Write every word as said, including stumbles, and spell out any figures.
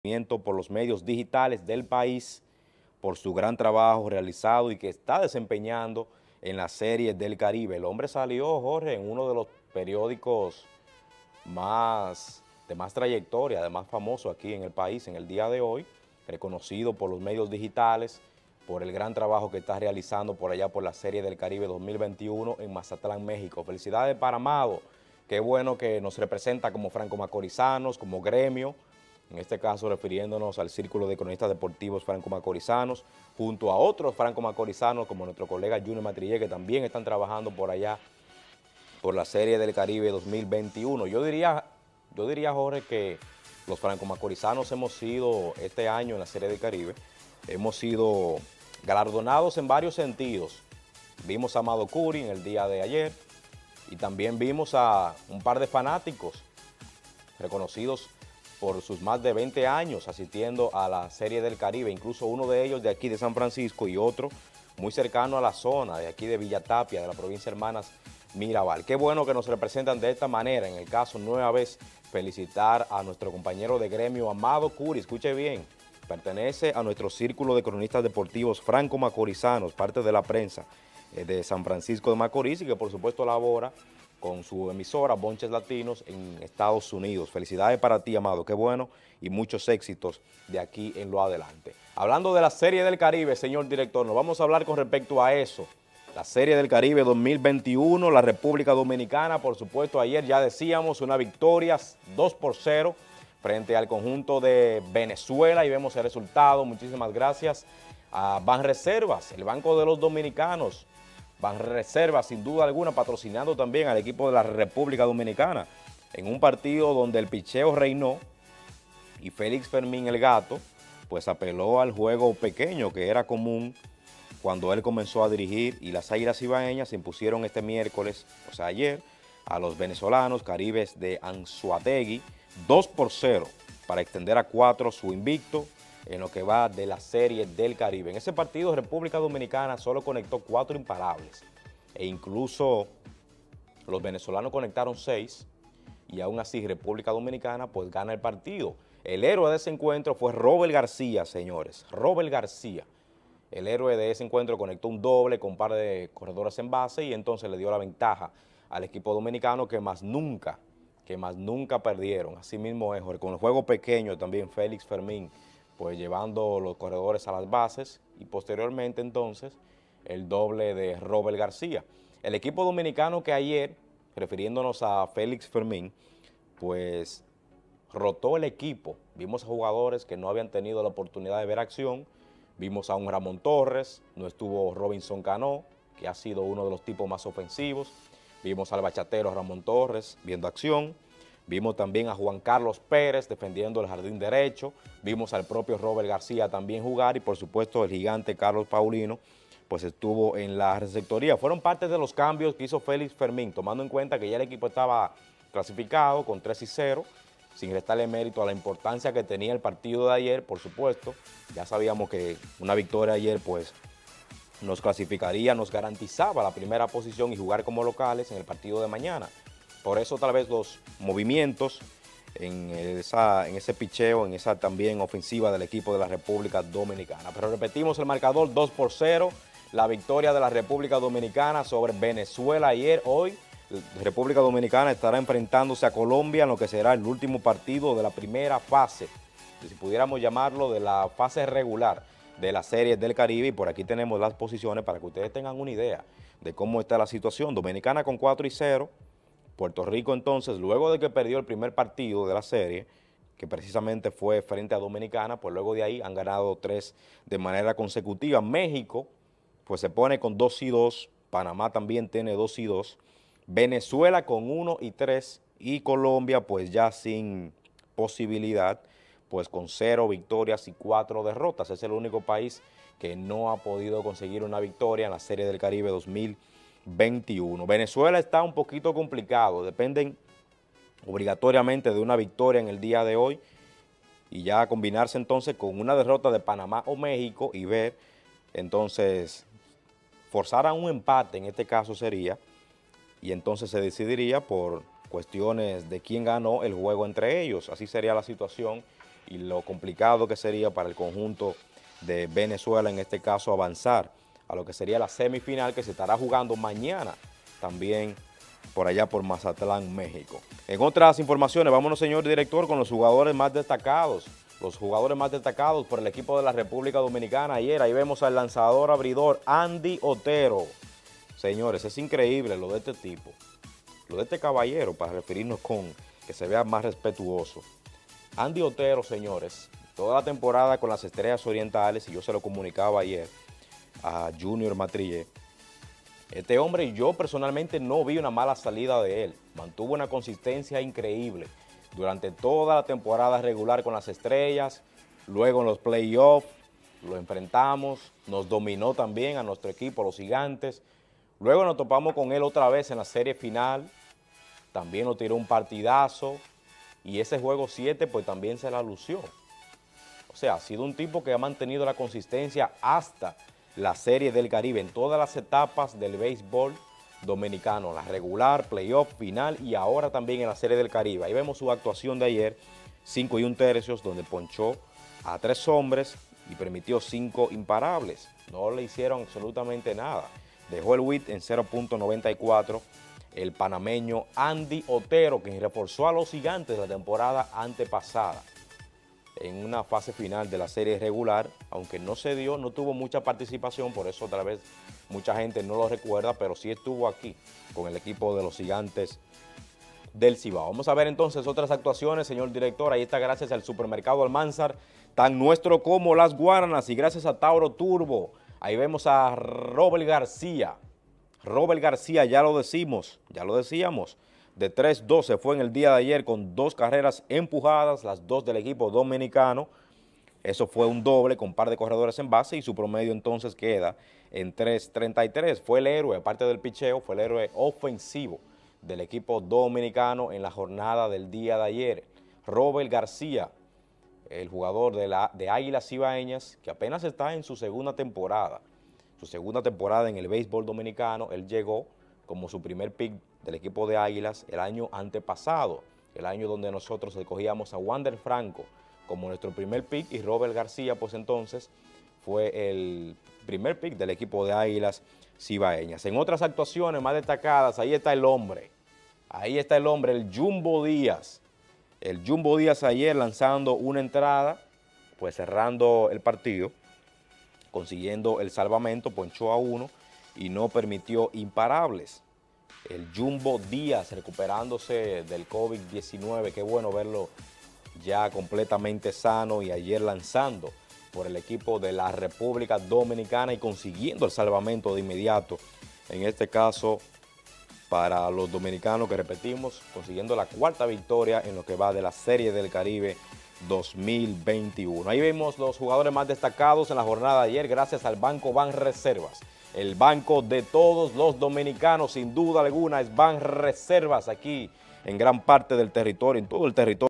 Por los medios digitales del país, por su gran trabajo realizado y que está desempeñando en la Serie del Caribe. El hombre salió, Jorge, en uno de los periódicos más, de más trayectoria, de más famoso aquí en el país en el día de hoy, reconocido por los medios digitales, por el gran trabajo que está realizando por allá por la Serie del Caribe dos mil veintiuno en Mazatlán, México. Felicidades para Amado, qué bueno que nos representa como franco-macorizanos, como gremio, en este caso refiriéndonos al Círculo de Cronistas Deportivos Franco-Macorizanos, junto a otros franco-macorizanos como nuestro colega Junior Matrillé, que también están trabajando por allá, por la Serie del Caribe dos mil veintiuno. Yo diría, yo diría, Jorge, que los franco-macorizanos hemos sido, este año en la Serie del Caribe, hemos sido galardonados en varios sentidos. Vimos a Amado Curi en el día de ayer y también vimos a un par de fanáticos reconocidos por sus más de veinte años asistiendo a la Serie del Caribe, incluso uno de ellos de aquí de San Francisco y otro muy cercano a la zona de aquí de Villa Tapia, de la provincia Hermanas Mirabal. Qué bueno que nos representan de esta manera. En el caso, nueva vez, felicitar a nuestro compañero de gremio, Amado Curi, escuche bien, pertenece a nuestro Círculo de Cronistas Deportivos Franco-Macorizanos, parte de la prensa eh, de San Francisco de Macorís y que por supuesto labora con su emisora Bonches Latinos en Estados Unidos. Felicidades para ti, Amado, qué bueno, y muchos éxitos de aquí en lo adelante. Hablando de la Serie del Caribe, señor director, nos vamos a hablar con respecto a eso. La Serie del Caribe dos mil veintiuno, la República Dominicana, por supuesto, ayer ya decíamos una victoria dos por cero frente al conjunto de Venezuela y vemos el resultado. Muchísimas gracias a Banreservas, el Banco de los Dominicanos, Banreservas, sin duda alguna, patrocinando también al equipo de la República Dominicana en un partido donde el picheo reinó y Félix Fermín, el gato, pues apeló al juego pequeño que era común cuando él comenzó a dirigir y las Águilas Ibaeñas se impusieron este miércoles, o sea ayer, a los venezolanos Caribes de Anzoátegui dos por cero para extender a cuatro su invicto en lo que va de la Serie del Caribe. En ese partido República Dominicana solo conectó cuatro imparables e incluso los venezolanos conectaron seis y aún así República Dominicana pues gana el partido. El héroe de ese encuentro fue Robert García, señores, Robert García. El héroe de ese encuentro conectó un doble con un par de corredores en base y entonces le dio la ventaja al equipo dominicano que más nunca, que más nunca perdieron. Así mismo es, con el juego pequeño también Félix Fermín pues llevando los corredores a las bases y posteriormente entonces el doble de Robert García. El equipo dominicano que ayer, refiriéndonos a Félix Fermín, pues rotó el equipo. Vimos a jugadores que no habían tenido la oportunidad de ver acción, vimos a un Ramón Torres, no estuvo Robinson Cano, que ha sido uno de los tipos más ofensivos, vimos al bachatero Ramón Torres viendo acción, vimos también a Juan Carlos Pérez defendiendo el jardín derecho, vimos al propio Robert García también jugar y por supuesto el gigante Carlos Paulino pues estuvo en la receptoría. Fueron parte de los cambios que hizo Félix Fermín, tomando en cuenta que ya el equipo estaba clasificado con tres y cero, sin restarle mérito a la importancia que tenía el partido de ayer, por supuesto. Ya sabíamos que una victoria ayer pues nos clasificaría, nos garantizaba la primera posición y jugar como locales en el partido de mañana. Por eso tal vez los movimientos en, esa, en ese picheo, en esa también ofensiva del equipo de la República Dominicana. Pero repetimos el marcador dos por cero, la victoria de la República Dominicana sobre Venezuela ayer. Hoy República Dominicana estará enfrentándose a Colombia en lo que será el último partido de la primera fase, si pudiéramos llamarlo de la fase regular de la Serie del Caribe, y por aquí tenemos las posiciones para que ustedes tengan una idea de cómo está la situación. Dominicana con cuatro y cero, Puerto Rico entonces, luego de que perdió el primer partido de la serie, que precisamente fue frente a Dominicana, pues luego de ahí han ganado tres de manera consecutiva. México pues se pone con dos y dos, Panamá también tiene dos y dos, Venezuela con uno y tres y Colombia pues ya sin posibilidad, pues con cero victorias y cuatro derrotas. Es el único país que no ha podido conseguir una victoria en la Serie del Caribe dos mil veintiuno. Venezuela está un poquito complicado, dependen obligatoriamente de una victoria en el día de hoy y ya combinarse entonces con una derrota de Panamá o México y ver entonces forzar a un empate, en este caso sería, y entonces se decidiría por cuestiones de quién ganó el juego entre ellos. Así sería la situación y lo complicado que sería para el conjunto de Venezuela, en este caso, avanzar a lo que sería la semifinal que se estará jugando mañana también por allá por Mazatlán, México. En otras informaciones, vámonos, señor director, con los jugadores más destacados, los jugadores más destacados por el equipo de la República Dominicana ayer. Ahí vemos al lanzador abridor Andy Otero. Señores, es increíble lo de este tipo, lo de este caballero, para referirnos con que se vea más respetuoso. Andy Otero, señores, toda la temporada con las Estrellas Orientales, y yo se lo comunicaba ayer a Junior Matrillé, este hombre, yo personalmente no vi una mala salida de él, mantuvo una consistencia increíble durante toda la temporada regular con las Estrellas, luego en los playoffs lo enfrentamos, nos dominó también a nuestro equipo, los Gigantes, luego nos topamos con él otra vez en la serie final, también nos tiró un partidazo, y ese juego siete pues también se la lució. O sea, ha sido un tipo que ha mantenido la consistencia hasta la Serie del Caribe, en todas las etapas del béisbol dominicano, la regular, playoff, final y ahora también en la Serie del Caribe. Ahí vemos su actuación de ayer, cinco y un tercios, donde ponchó a tres hombres y permitió cinco imparables. No le hicieron absolutamente nada. Dejó el whip en cero punto noventa y cuatro. El panameño Andy Otero, quien reforzó a los Gigantes la temporada antepasada en una fase final de la serie regular, aunque no se dio, no tuvo mucha participación, por eso otra vez mucha gente no lo recuerda, pero sí estuvo aquí con el equipo de los Gigantes del Cibao. Vamos a ver entonces otras actuaciones, señor director. Ahí está, gracias al Supermercado Almanzar, tan nuestro como las Guaranas, y gracias a Tauro Turbo. Ahí vemos a Robert García. Robert García, ya lo decimos, ya lo decíamos, de tres dos se fue en el día de ayer con dos carreras empujadas, las dos del equipo dominicano. Eso fue un doble con par de corredores en base y su promedio entonces queda en tres treinta y tres. Fue el héroe, aparte del picheo, fue el héroe ofensivo del equipo dominicano en la jornada del día de ayer. Robert García, el jugador de, la, de Águilas Cibaeñas, que apenas está en su segunda temporada, su segunda temporada en el béisbol dominicano. Él llegó como su primer pick del equipo de Águilas el año antepasado, el año donde nosotros escogíamos a Wander Franco como nuestro primer pick, y Robert García pues entonces fue el primer pick del equipo de Águilas Cibaeñas. En otras actuaciones más destacadas, ahí está el hombre, ahí está el hombre, el Jumbo Díaz. El Jumbo Díaz ayer lanzando una entrada, pues cerrando el partido, consiguiendo el salvamento, ponchó a uno y no permitió imparables. El Jumbo Díaz recuperándose del COVID diecinueve, qué bueno verlo ya completamente sano, y ayer lanzando por el equipo de la República Dominicana y consiguiendo el salvamento de inmediato, en este caso para los dominicanos, que repetimos, consiguiendo la cuarta victoria en lo que va de la Serie del Caribe dos mil veintiuno. Ahí vemos los jugadores más destacados en la jornada de ayer, gracias al Banco Banreservas. El banco de todos los dominicanos, sin duda alguna, es Banreservas aquí en gran parte del territorio, en todo el territorio.